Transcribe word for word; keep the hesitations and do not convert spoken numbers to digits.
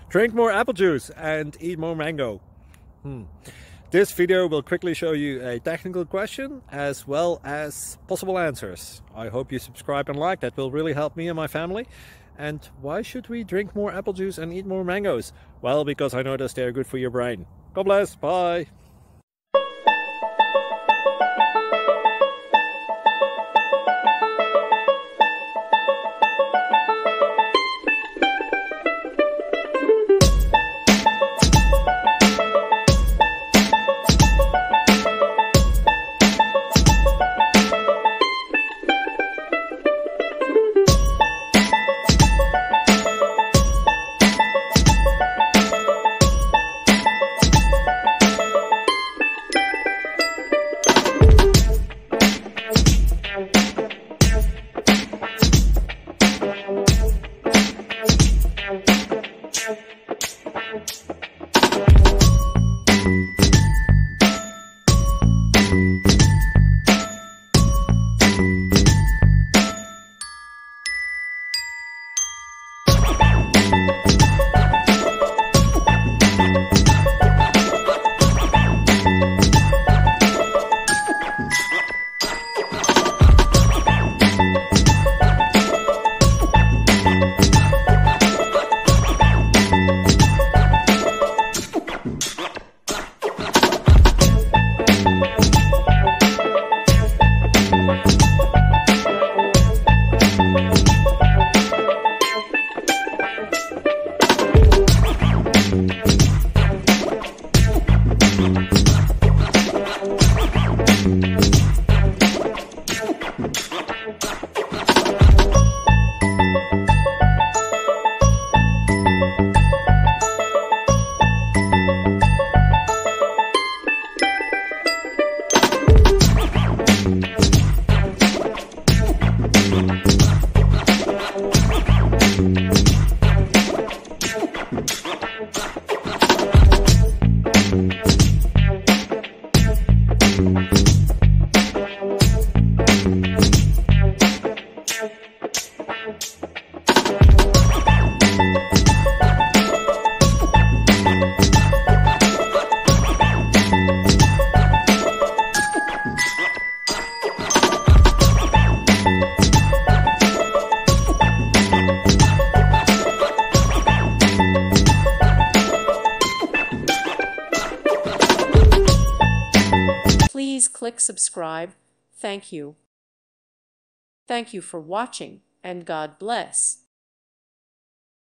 Drink more apple juice and eat more mango. Hmm. This video will quickly show you a technical question as well as possible answers. I hope you subscribe and like, that will really help me and my family. And why should we drink more apple juice and eat more mangoes? Well, because I noticed they're good for your brain. God bless, bye! Please click subscribe. Thank you. Thank you for watching, and God bless.